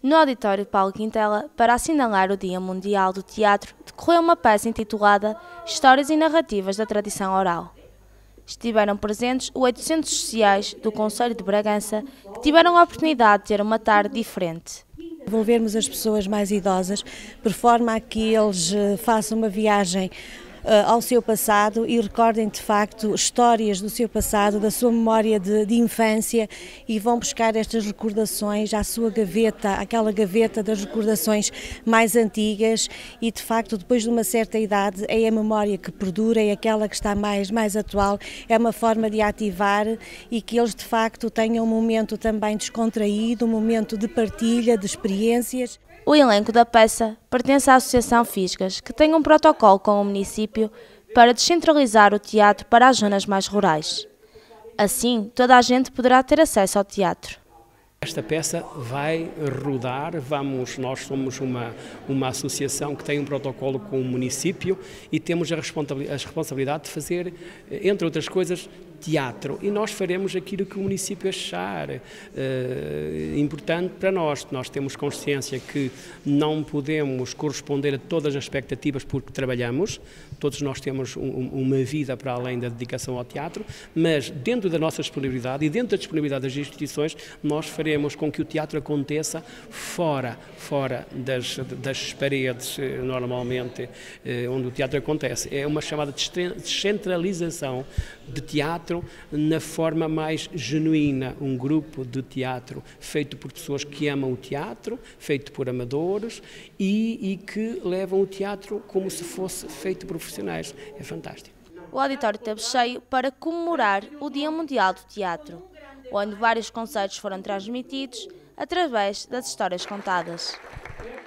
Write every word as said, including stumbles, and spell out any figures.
No auditório Paulo Quintela, para assinalar o Dia Mundial do Teatro, decorreu uma peça intitulada Histórias e Narrativas da Tradição Oral. Estiveram presentes oitocentos sociais do concelho de Bragança que tiveram a oportunidade de ter uma tarde diferente. Envolvermos as pessoas mais idosas, por forma a que eles façam uma viagem ao seu passado e recordem de facto histórias do seu passado, da sua memória de, de infância, e vão buscar estas recordações à sua gaveta, aquela gaveta das recordações mais antigas, e de facto depois de uma certa idade é a memória que perdura, é aquela que está mais, mais atual, é uma forma de ativar e que eles de facto tenham um momento também descontraído, um momento de partilha, de experiências. O elenco da peça pertence à Associação Fisgas, que tem um protocolo com o município para descentralizar o teatro para as zonas mais rurais. Assim, toda a gente poderá ter acesso ao teatro. Esta peça vai rodar, vamos, nós somos uma, uma associação que tem um protocolo com o município e temos a responsabilidade, a responsabilidade de fazer, entre outras coisas, teatro, e nós faremos aquilo que o município achar uh, importante para nós. Nós temos consciência que não podemos corresponder a todas as expectativas porque trabalhamos, todos nós temos um, uma vida para além da dedicação ao teatro, mas dentro da nossa disponibilidade e dentro da disponibilidade das instituições, nós faremos com que o teatro aconteça fora, fora das, das paredes, normalmente, onde o teatro acontece. É uma chamada descentralização de teatro na forma mais genuína, um grupo de teatro feito por pessoas que amam o teatro, feito por amadores e, e que levam o teatro como se fosse feito por profissionais. É fantástico. O auditório esteve cheio para comemorar o Dia Mundial do Teatro, onde vários conceitos foram transmitidos através das histórias contadas.